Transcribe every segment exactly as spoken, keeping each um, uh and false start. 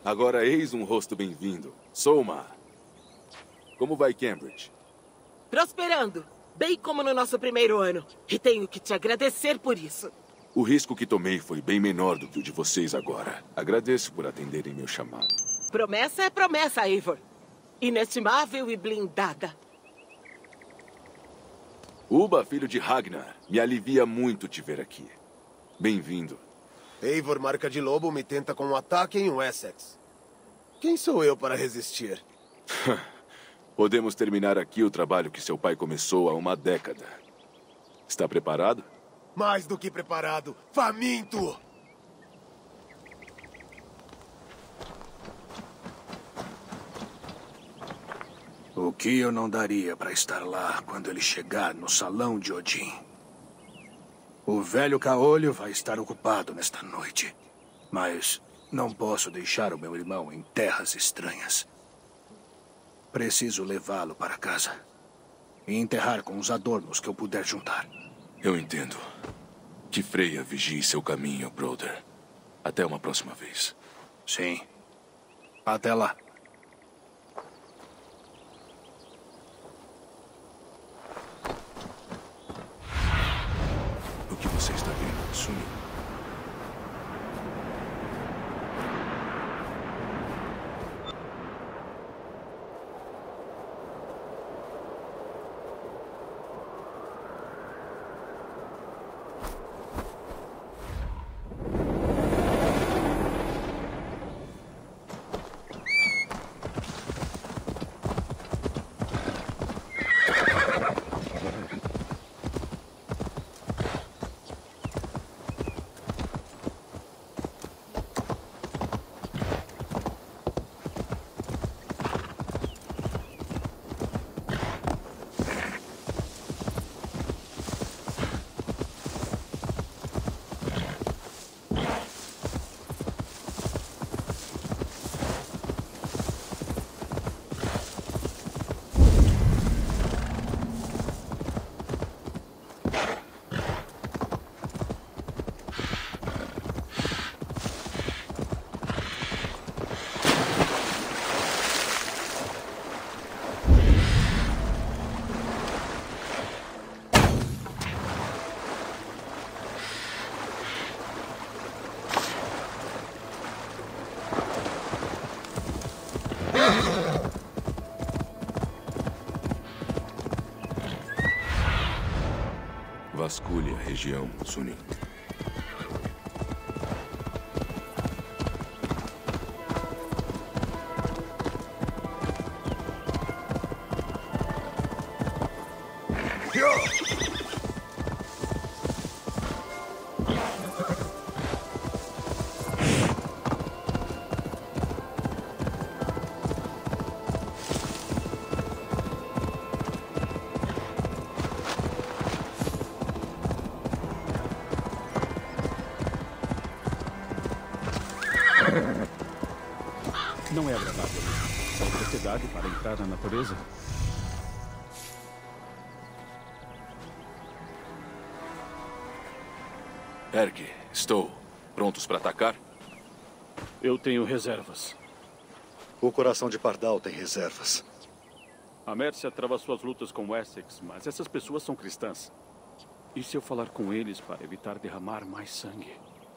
Agora eis um rosto bem-vindo. Soma. Como vai Cambridge? Prosperando. Bem como no nosso primeiro ano. E tenho que te agradecer por isso. O risco que tomei foi bem menor do que o de vocês agora. Agradeço por atenderem meu chamado. Promessa é promessa, Eivor. Inestimável e blindada. Uba, filho de Ragnar, me alivia muito te ver aqui. Bem-vindo. Eivor, marca de lobo, me tenta com um ataque em Wessex. Quem sou eu para resistir? Podemos terminar aqui o trabalho que seu pai começou há uma década. Está preparado? Mais do que preparado. Faminto! O que eu não daria para estar lá quando ele chegar no salão de Odin? O velho caolho vai estar ocupado nesta noite. Mas não posso deixar o meu irmão em terras estranhas. Preciso levá-lo para casa e enterrar com os adornos que eu puder juntar. Eu entendo. Que Freya vigie seu caminho, brother. Até uma próxima vez. Sim. Até lá. O que você está vendo, Sumi? Vasculhe a região, Suni. Não é agradável. Sair da cidade para entrar na natureza. Erk, estou. Prontos para atacar? Eu tenho reservas. O coração de Pardal tem reservas. A Mércia trava suas lutas com Wessex, mas essas pessoas são cristãs. E se eu falar com eles para evitar derramar mais sangue?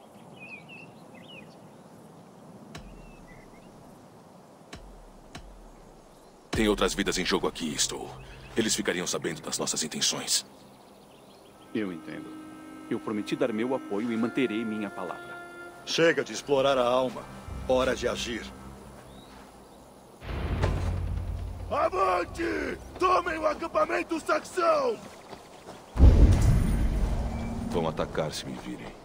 Tem outras vidas em jogo aqui, estou. Eles ficariam sabendo das nossas intenções. Eu entendo. Eu prometi dar meu apoio e manterei minha palavra. Chega de explorar a alma. Hora de agir. Avante! Tomem o acampamento saxão! Vão atacar se me virem.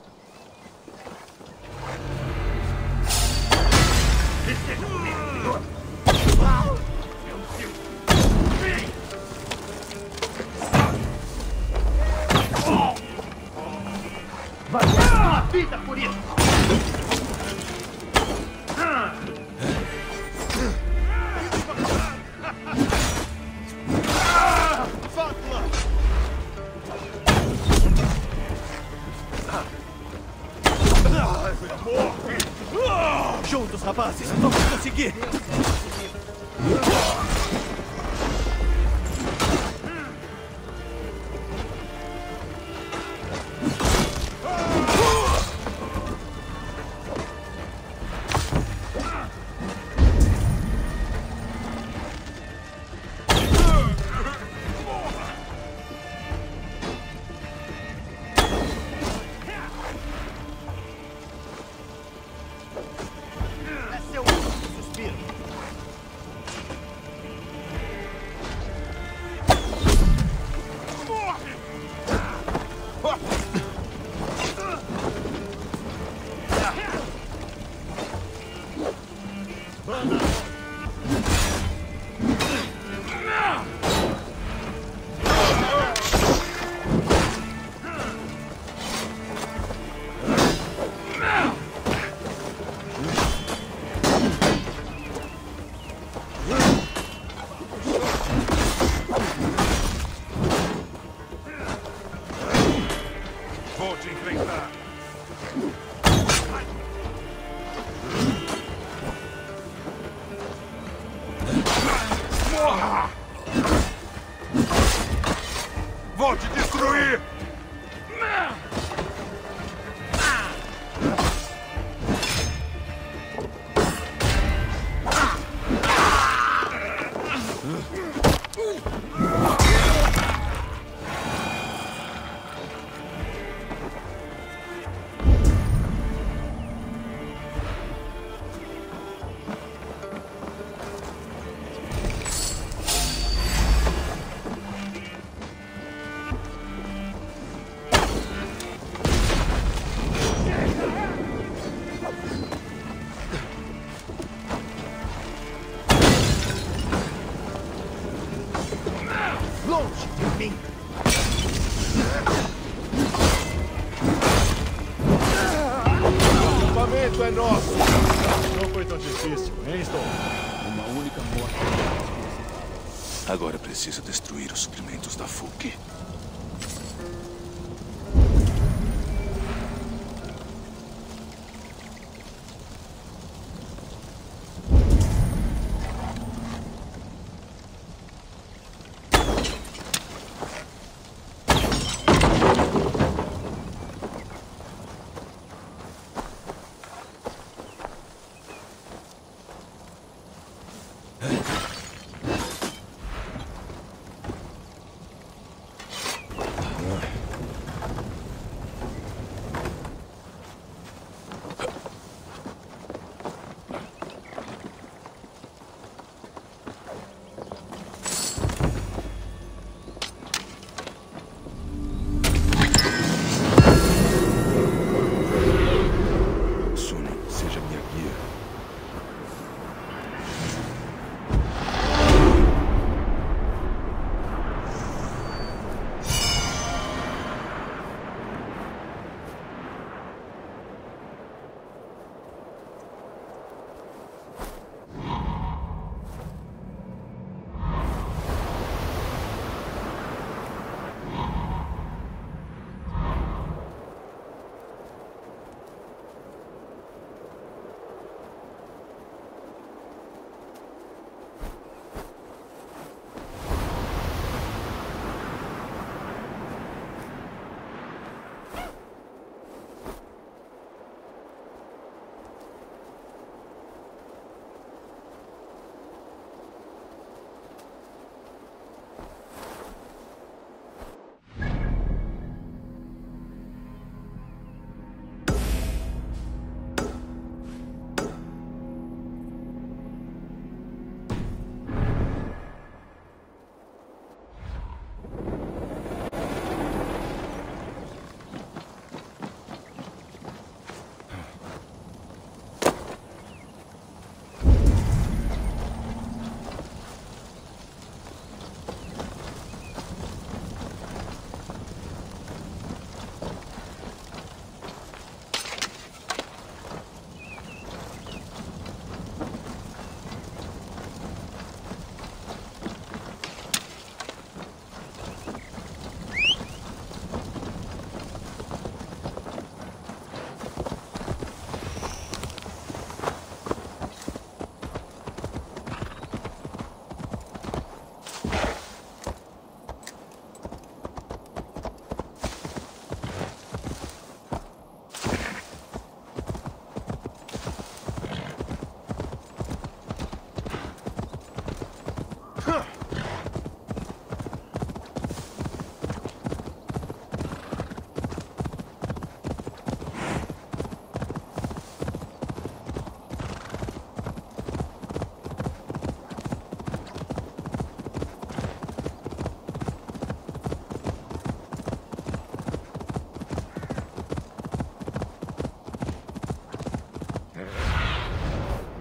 Vai ter uma vida por isso! Juntos, rapazes! Vamos conseguir! Vou te enfrentar. Morra! Vou te destruir! Longe de mim! O acampamento é nosso! Não foi tão difícil, hein, Stone? Uma única morte. Agora preciso destruir os suprimentos da F U C.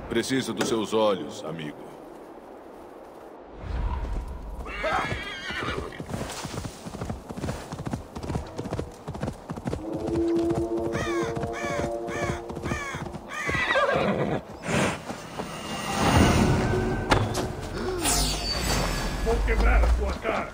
Preciso dos seus olhos, amigo. Vou quebrar a sua cara.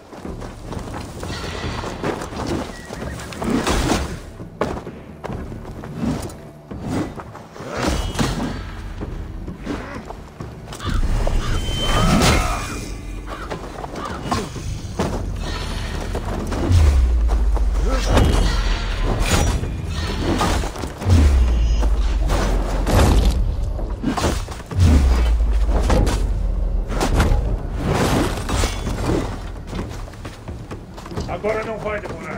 Agora não vai demorar.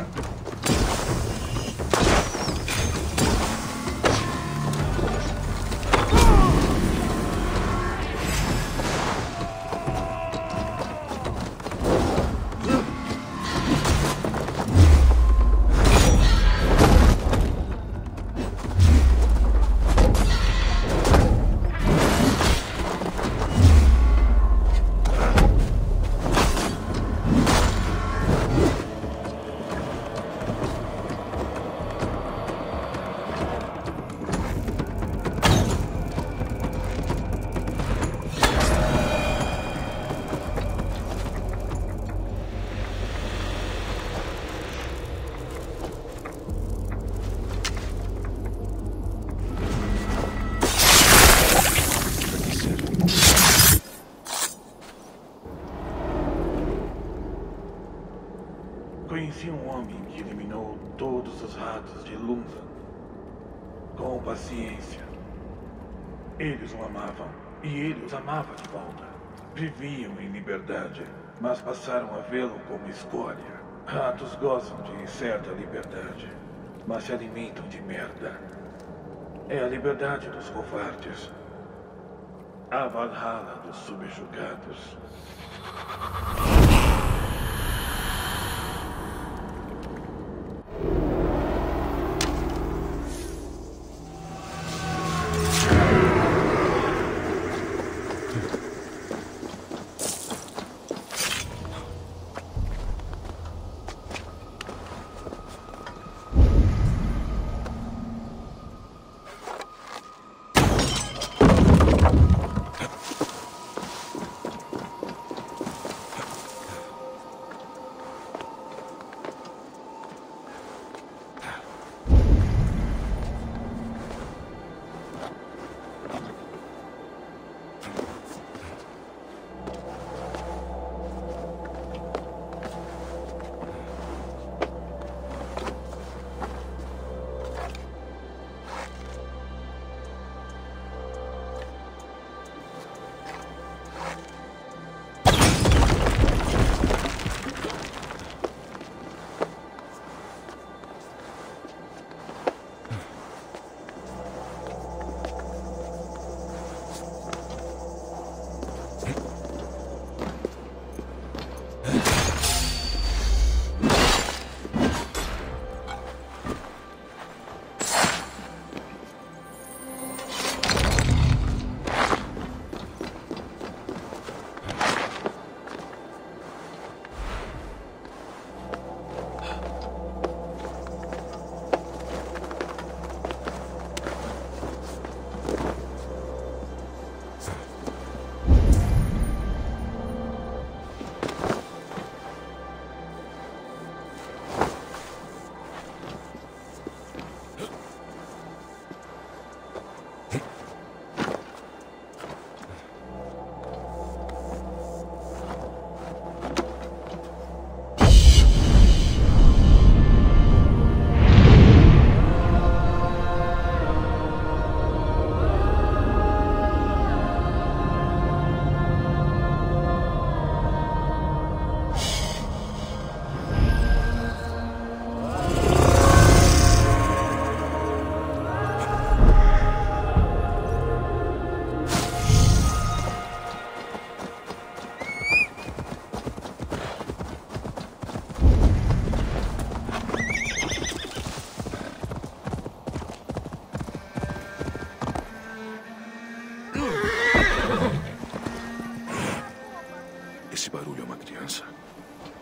Conheci um homem que eliminou todos os ratos de Lunvan. Com paciência. Eles o amavam, e ele os amava de volta. Viviam em liberdade, mas passaram a vê-lo como escória. Ratos gozam de certa liberdade, mas se alimentam de merda. É a liberdade dos covardes. A Valhalla dos subjugados.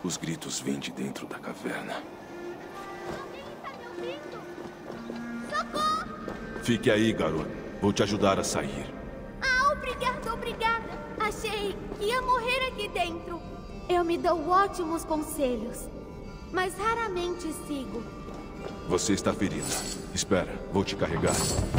Os gritos vêm de dentro da caverna. Socorro! Fique aí, garoto. Vou te ajudar a sair. Ah, obrigada, obrigada. Achei que ia morrer aqui dentro. Eu me dou ótimos conselhos, mas raramente sigo. Você está ferida. Espera, vou te carregar.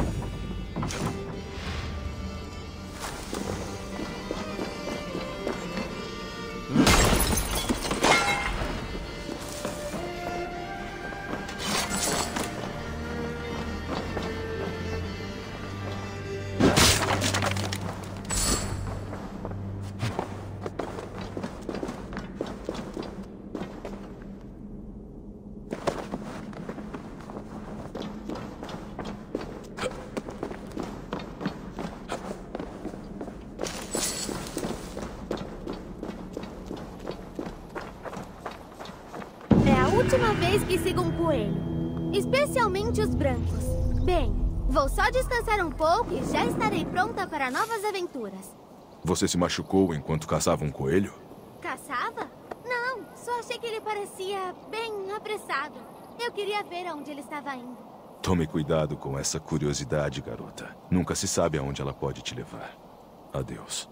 Última vez que sigo um coelho, especialmente os brancos. Bem, vou só descansar um pouco e já estarei pronta para novas aventuras. Você se machucou enquanto caçava um coelho? Caçava? Não, só achei que ele parecia bem apressado. Eu queria ver aonde ele estava indo. Tome cuidado com essa curiosidade, garota. Nunca se sabe aonde ela pode te levar. Adeus.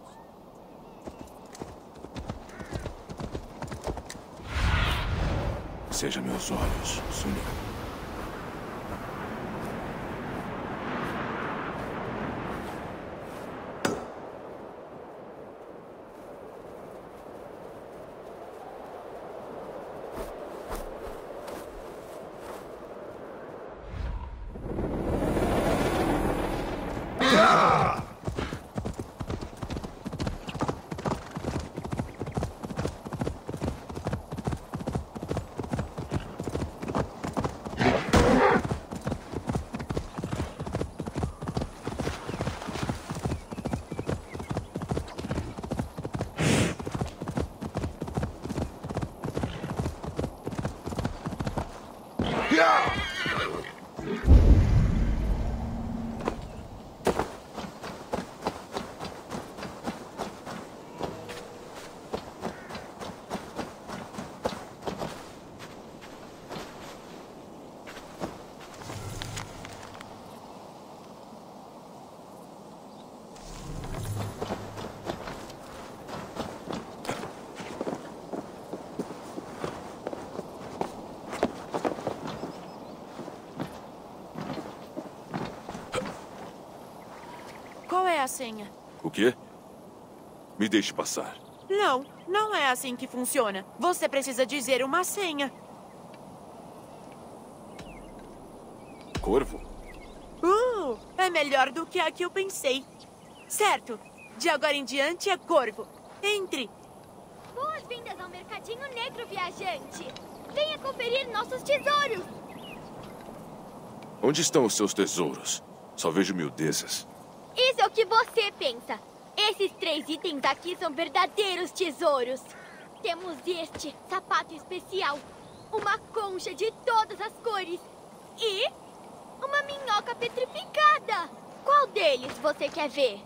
Seja meus olhos, Suni. Qual é a senha? O quê? Me deixe passar. Não, não é assim que funciona. Você precisa dizer uma senha. Corvo? Uh, é melhor do que a que eu pensei. Certo, de agora em diante é Corvo. Entre. Boas-vindas ao Mercadinho Negro, viajante. Venha conferir nossos tesouros. Onde estão os seus tesouros? Só vejo miudezas. Isso é o que você pensa. Esses três itens aqui são verdadeiros tesouros. Temos este sapato especial, uma concha de todas as cores e uma minhoca petrificada. Qual deles você quer ver?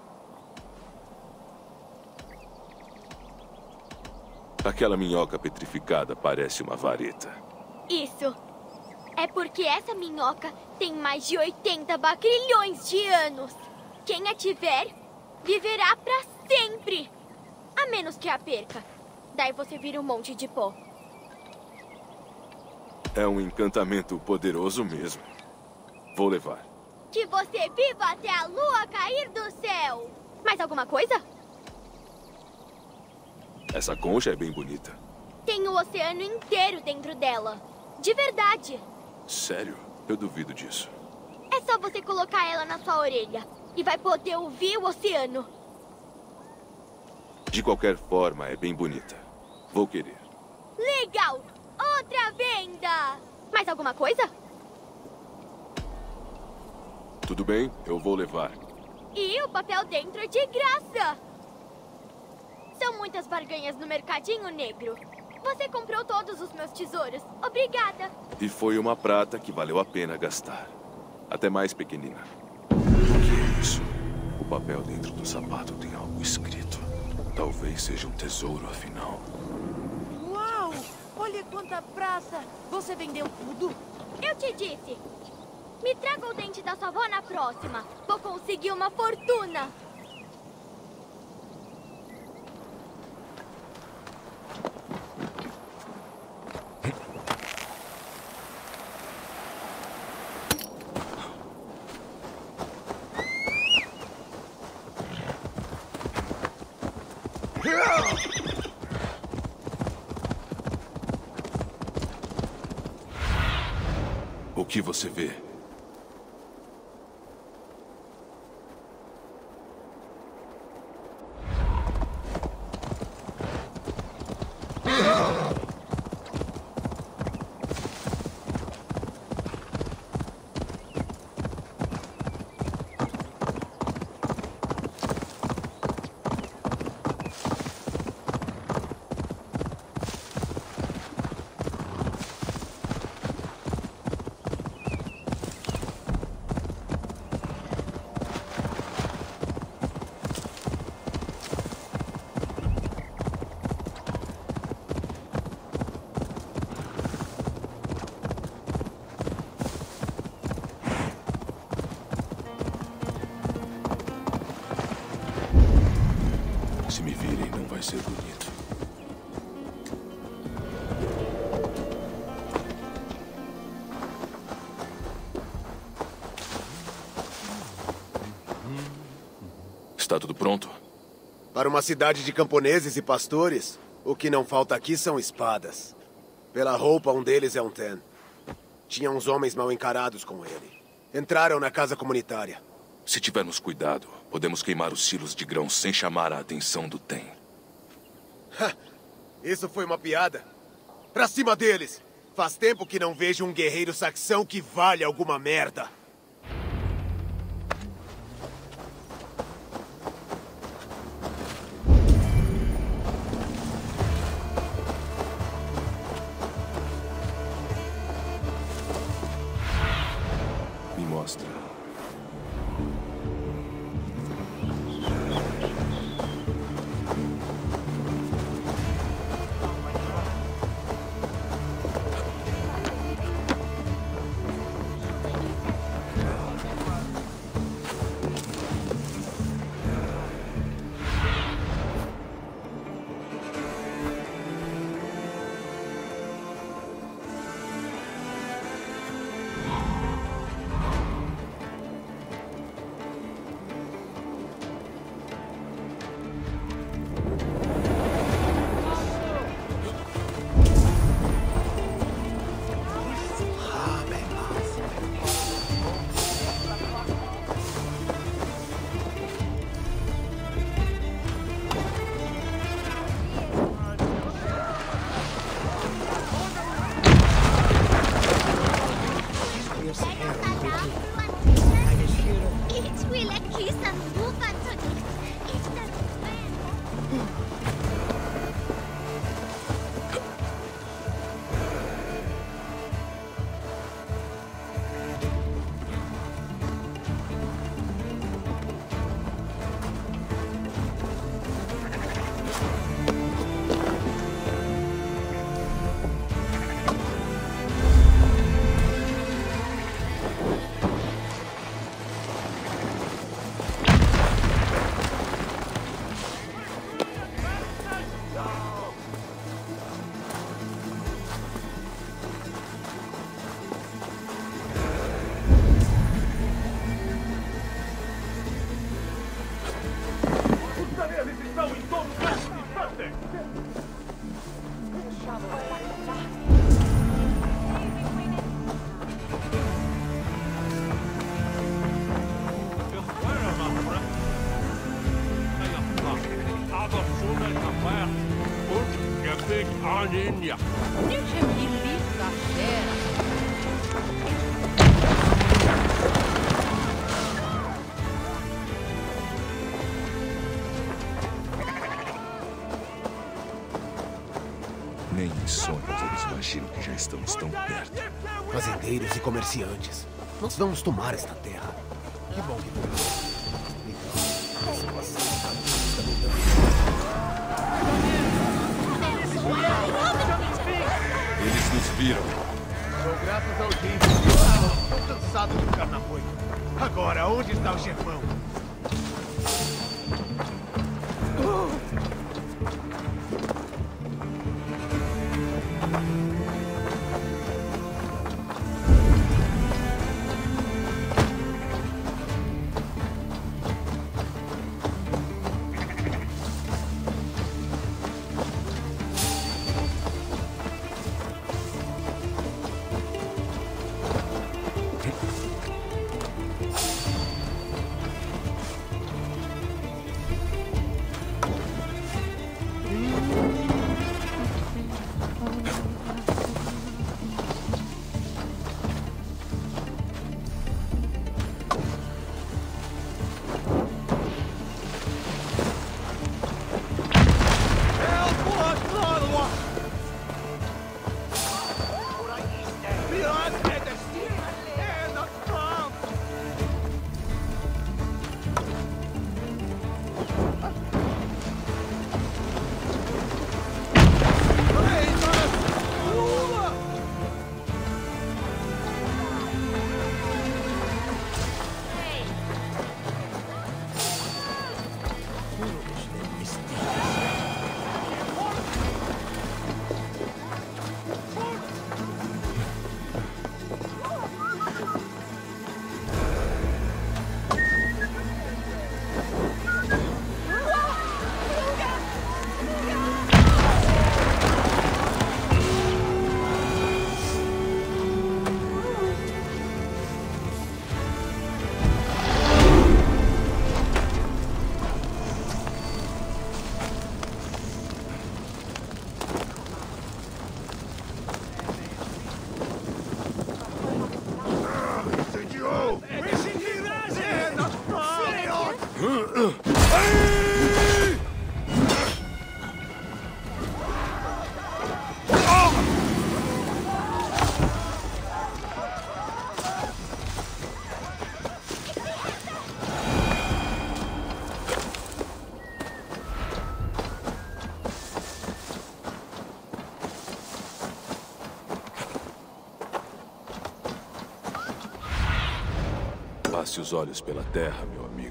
Aquela minhoca petrificada parece uma vareta. Isso. É porque essa minhoca tem mais de oitenta bacrilhões de anos. Quem a tiver, viverá pra sempre. A menos que a perca. Daí você vira um monte de pó. É um encantamento poderoso mesmo. Vou levar. Que você viva até a lua cair do céu. Mais alguma coisa? Essa concha é bem bonita. Tem o oceano inteiro dentro dela. De verdade. Sério? Eu duvido disso. É só você colocar ela na sua orelha. E vai poder ouvir o oceano. De qualquer forma, é bem bonita. Vou querer. Legal! Outra venda! Mais alguma coisa? Tudo bem, eu vou levar. E o papel dentro é de graça! São muitas barganhas no Mercadinho Negro. Você comprou todos os meus tesouros. Obrigada! E foi uma prata que valeu a pena gastar. Até mais, pequenina. O que é isso? O papel dentro do sapato tem algo escrito. Talvez seja um tesouro, afinal. Uau! quanta prata! Você vendeu tudo? Eu te disse. Me traga o dente da sua avó na próxima. Vou conseguir uma fortuna. O que você vê? Se me virem, não vai ser bonito. Está tudo pronto? Para uma cidade de camponeses e pastores, o que não falta aqui são espadas. Pela roupa, um deles é um Ten. Tinha uns homens mal encarados com ele. Entraram na casa comunitária. Se tivermos cuidado, podemos queimar os silos de grãos sem chamar a atenção do Ten. Isso foi uma piada. Pra cima deles! Faz tempo que não vejo um guerreiro saxão que vale alguma merda. Me mostra. Nem em sonhos eles imaginam que já estamos tão perto. Fazendeiros e comerciantes. Nós vamos tomar esta terra. Que bom que você... viram. Sou graças ao Jim. Estou cansado de ficar na moita. Agora, onde está o chefão? Passe os olhos pela terra, meu amigo.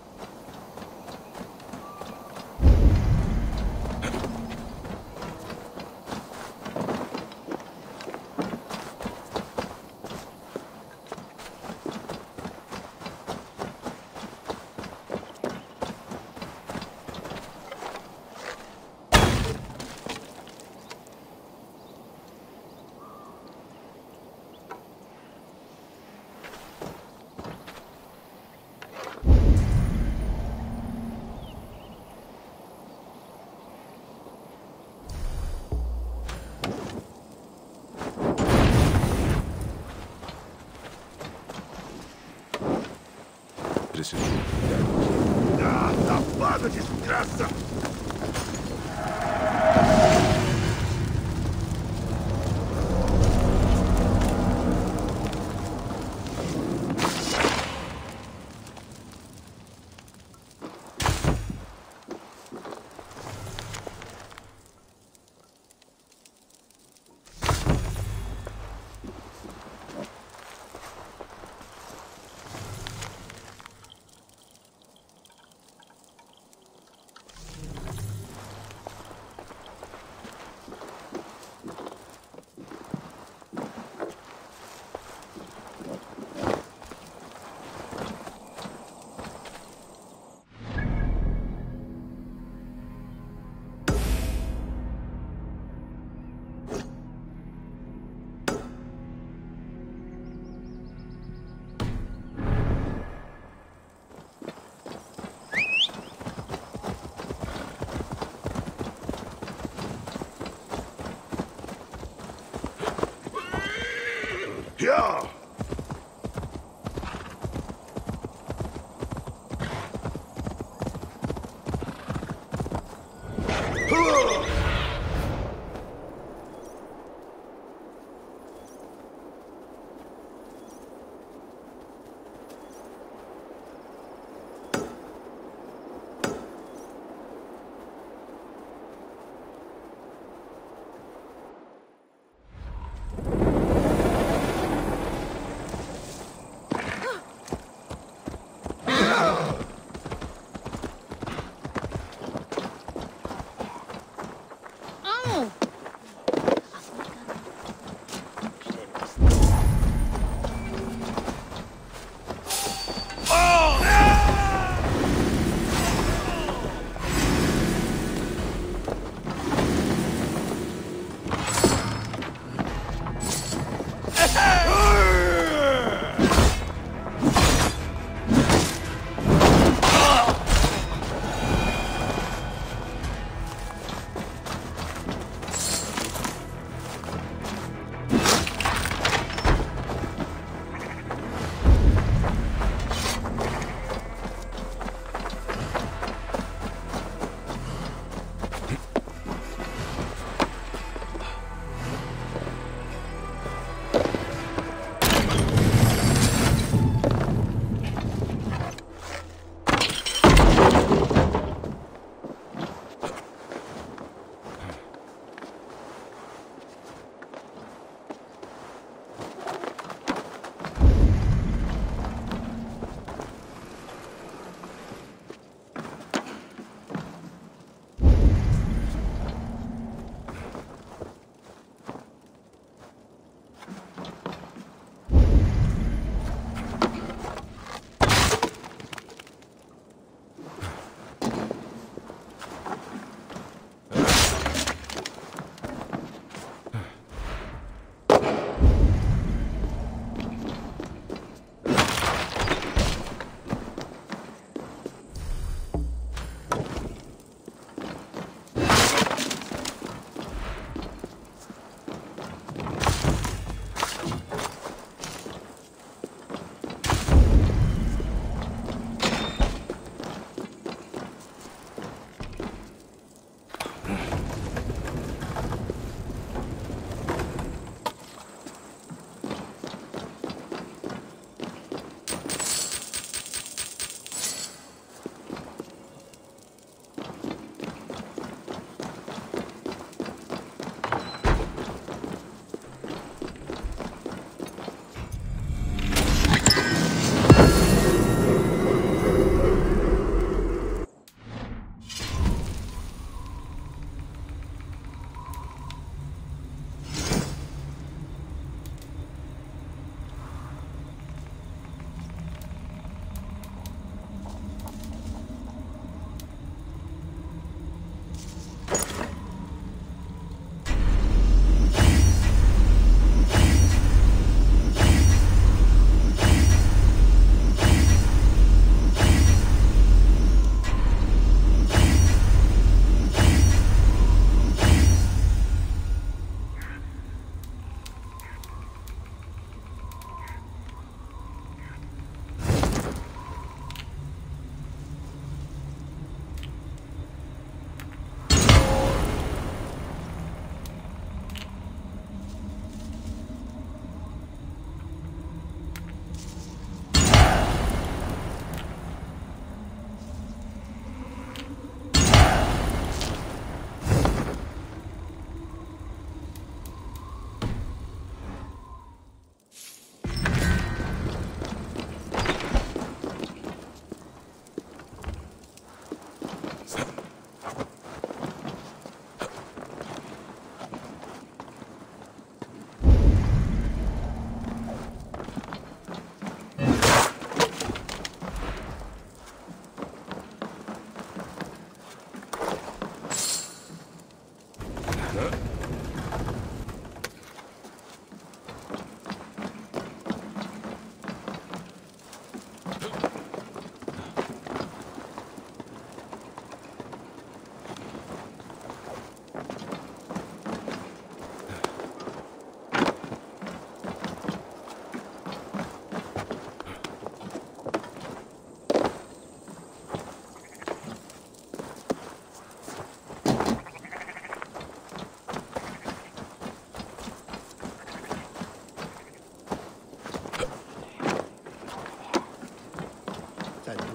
Preciso de cuidado. Ah, safada desgraça!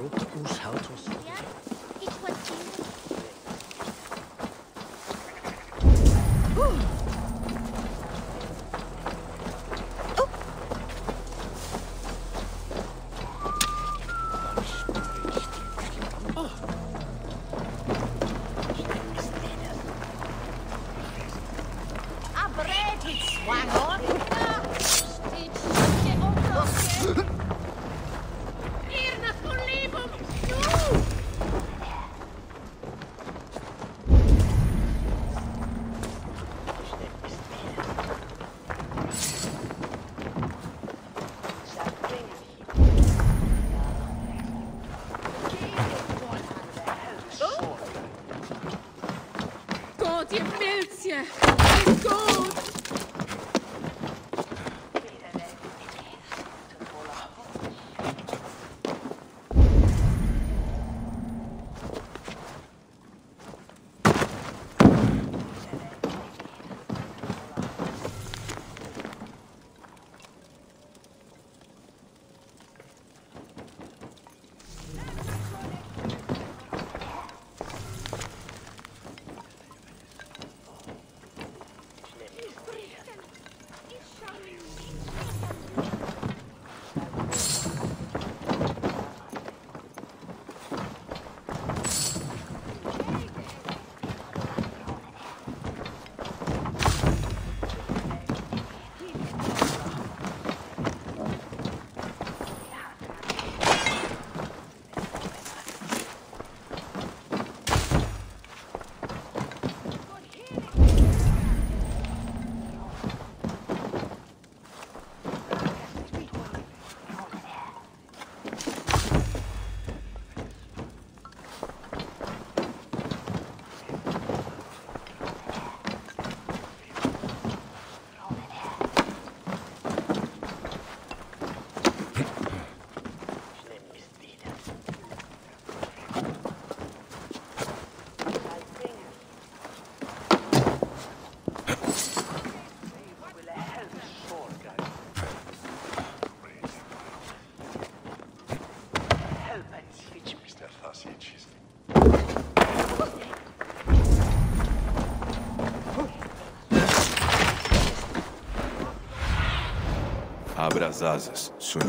Abra as asas, Sunny.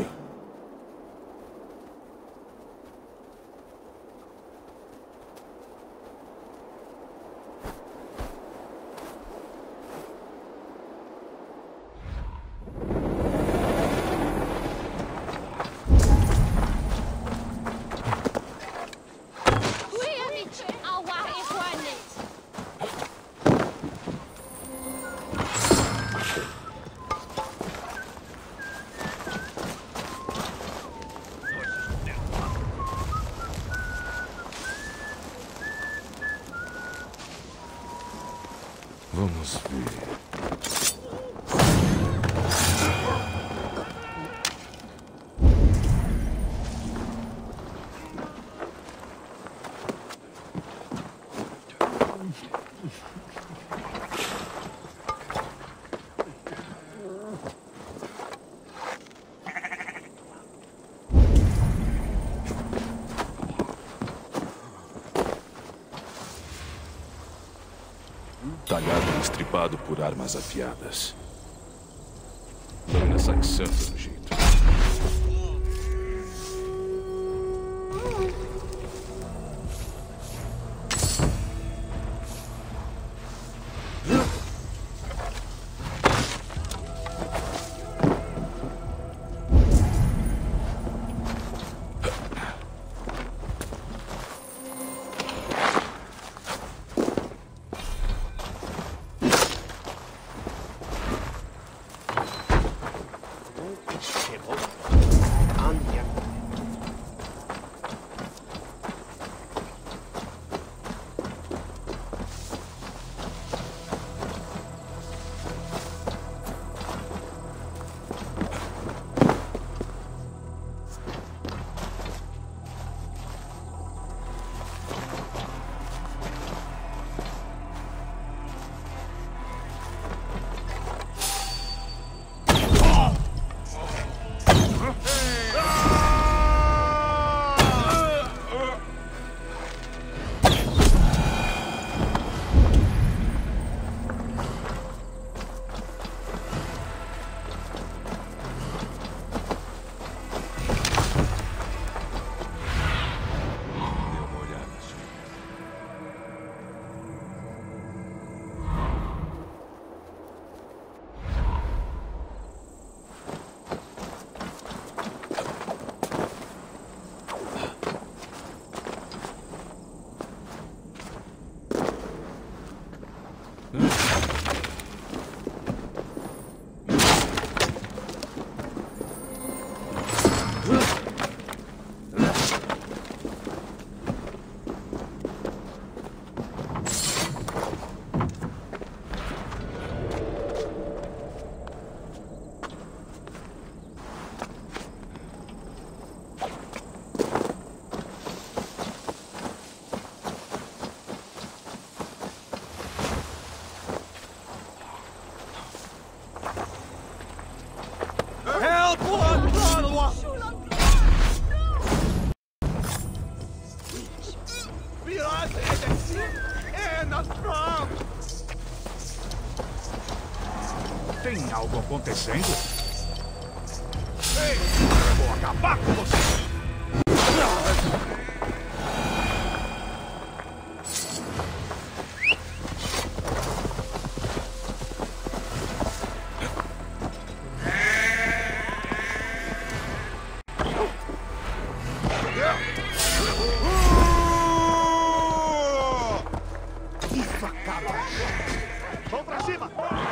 Vamos ver. Talhado e estripado por armas afiadas. Lâmina saxã, pelo jeito. Shit. Tem algo acontecendo? Ei, vou acabar com você! Isso acaba! Vamos pra cima!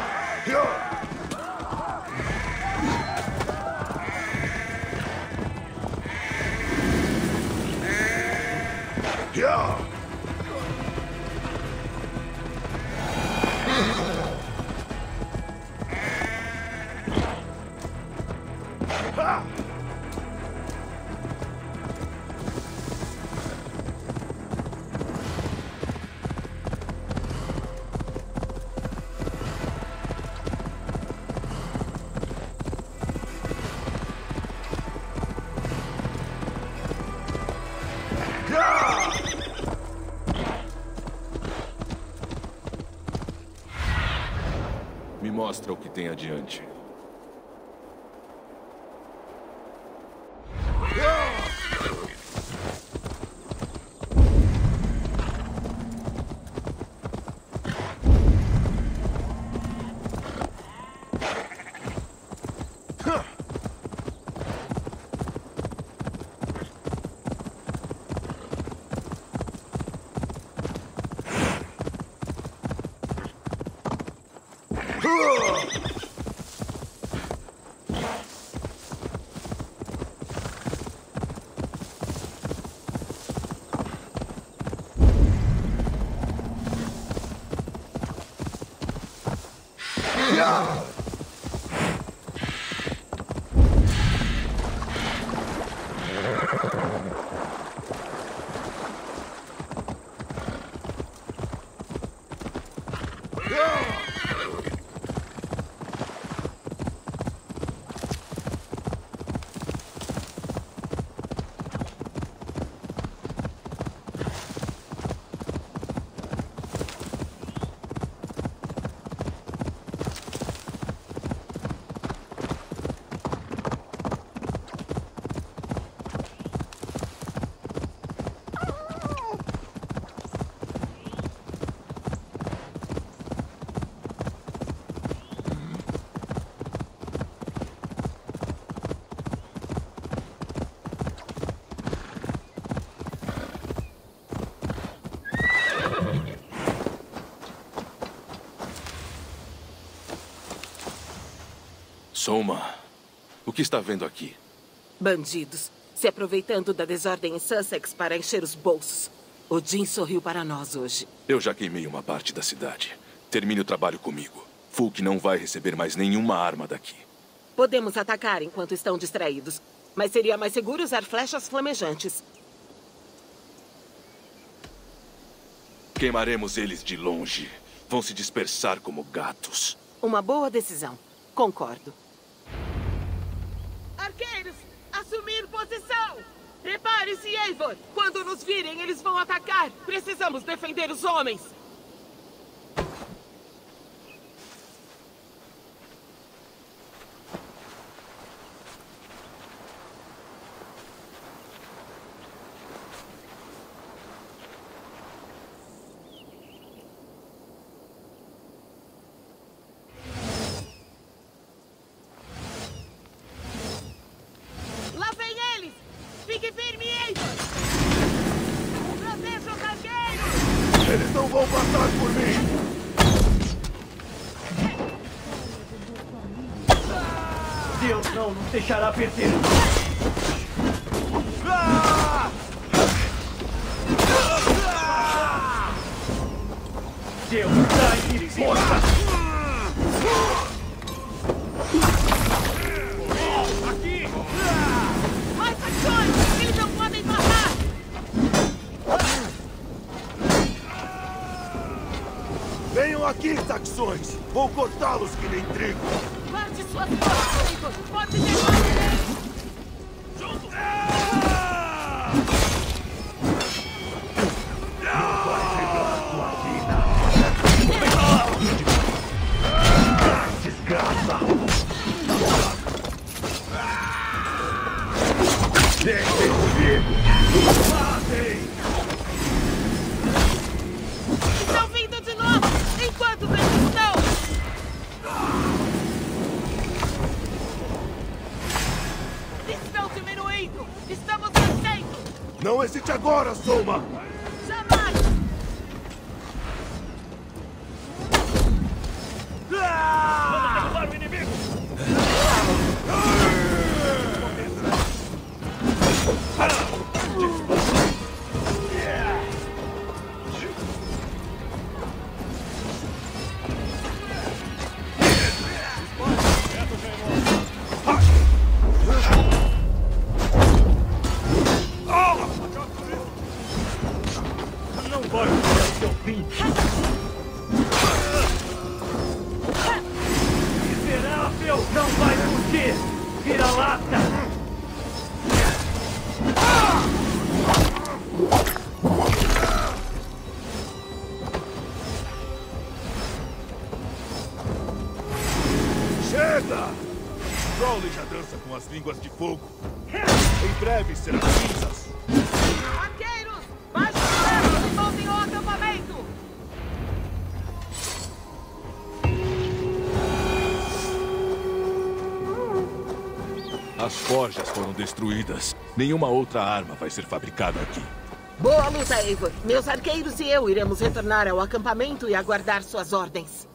Me mostra o que tem adiante. Soma, o que está vendo aqui? Bandidos, se aproveitando da desordem em Sussex para encher os bolsos. Odin sorriu para nós hoje. Eu já queimei uma parte da cidade. Termine o trabalho comigo. Fulk não vai receber mais nenhuma arma daqui. Podemos atacar enquanto estão distraídos, mas seria mais seguro usar flechas flamejantes. Queimaremos eles de longe. Vão se dispersar como gatos. Uma boa decisão. Concordo. Arqueiros, assumir posição! Prepare-se, Eivor! Quando nos virem, eles vão atacar! Precisamos defender os homens! Fique firme, Eivor! Proteja os arqueiros! Eles não vão passar por mim! Deus não nos deixará perder! Deus dá-lhe força! Aqui! Mais facções! Eles não podem passar! Venham aqui, saxões! Vou cortá-los que nem trigo! Guarde suas forças, Eivor! Pode derrubar! Junto! Não vai revelar sua vida! Desgraça! Deixem comigo! Matem! Estão vindo de novo! Enquanto eles estão! Estão diminuindo! Estamos descendo! Não hesite agora, Soma! Jamais! Vamos derrubar o inimigo! Não vai ser seu fim! Miserável! Não vai fugir! Vira-lata! Chega! Crowley já dança com as línguas de fogo. Em breve será cinzas. Arqueiros! Baixem os ferros e voltem ao acampamento! As forjas foram destruídas. Nenhuma outra arma vai ser fabricada aqui. Boa luta, Eivor. Meus arqueiros e eu iremos retornar ao acampamento e aguardar suas ordens.